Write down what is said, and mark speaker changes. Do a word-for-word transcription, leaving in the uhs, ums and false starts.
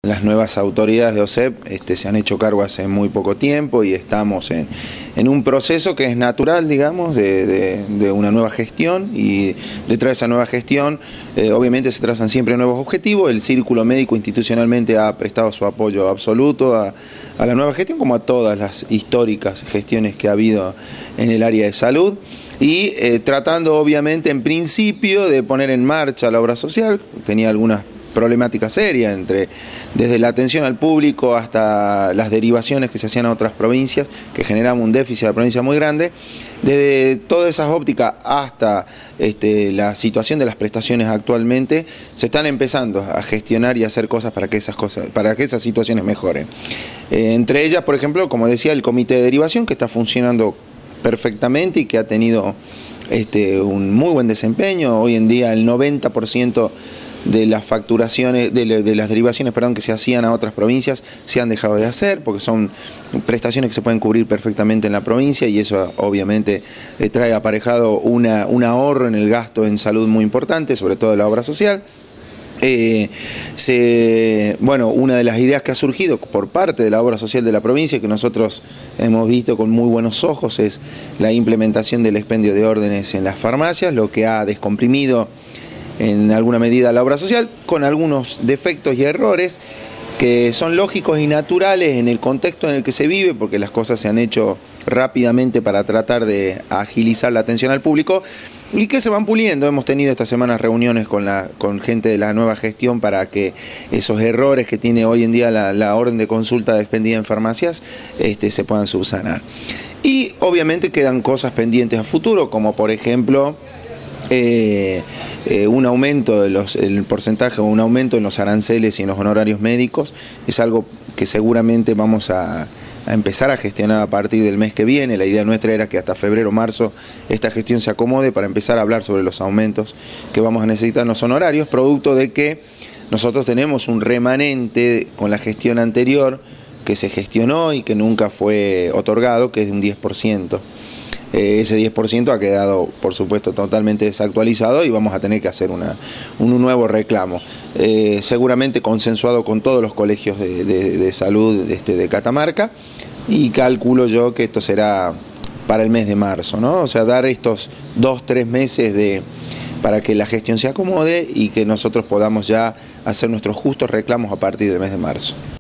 Speaker 1: las nuevas autoridades de O S E P este, se han hecho cargo hace muy poco tiempo y estamos en, en un proceso que es natural, digamos, de, de, de una nueva gestión, y detrás de esa nueva gestión eh, obviamente se trazan siempre nuevos objetivos. El Círculo Médico institucionalmente ha prestado su apoyo absoluto a, a la nueva gestión, como a todas las históricas gestiones que ha habido en el área de salud, y eh, tratando obviamente en principio de poner en marcha la obra social. Tenía algunas problemática seria, entre, desde la atención al público hasta las derivaciones que se hacían a otras provincias, que generaban un déficit de la provincia muy grande. Desde todas esas ópticas hasta este, la situación de las prestaciones actualmente, se están empezando a gestionar y a hacer cosas para que esas, cosas, para que esas situaciones mejoren. Eh, entre ellas, por ejemplo, como decía, el comité de derivación, que está funcionando perfectamente y que ha tenido este, un muy buen desempeño. Hoy en día el noventa por ciento de las facturaciones, de, de las derivaciones, perdón, que se hacían a otras provincias se han dejado de hacer, porque son prestaciones que se pueden cubrir perfectamente en la provincia, y eso obviamente eh, trae aparejado una, un ahorro en el gasto en salud muy importante, sobre todo en la obra social. Eh, se, bueno, una de las ideas que ha surgido por parte de la obra social de la provincia, que nosotros hemos visto con muy buenos ojos, es la implementación del expendio de órdenes en las farmacias, lo que ha descomprimido en alguna medida la obra social, con algunos defectos y errores que son lógicos y naturales en el contexto en el que se vive, porque las cosas se han hecho rápidamente para tratar de agilizar la atención al público, y que se van puliendo. Hemos tenido estas semanas reuniones con, la, con gente de la nueva gestión para que esos errores que tiene hoy en día la, la orden de consulta expendida en farmacias este, se puedan subsanar. Y obviamente quedan cosas pendientes a futuro, como por ejemplo Eh, eh, un aumento de los, el porcentaje o un aumento en los aranceles y en los honorarios médicos. Es algo que seguramente vamos a, a empezar a gestionar a partir del mes que viene. La idea nuestra era que hasta febrero o marzo esta gestión se acomode para empezar a hablar sobre los aumentos que vamos a necesitar en los honorarios, producto de que nosotros tenemos un remanente con la gestión anterior que se gestionó y que nunca fue otorgado, que es de un diez por ciento. Eh, ese diez por ciento ha quedado, por supuesto, totalmente desactualizado, y vamos a tener que hacer una, un nuevo reclamo, eh, seguramente consensuado con todos los colegios de, de, de salud este, de Catamarca, y calculo yo que esto será para el mes de marzo, ¿no? O sea, dar estos dos, tres meses de, para que la gestión se acomode y que nosotros podamos ya hacer nuestros justos reclamos a partir del mes de marzo.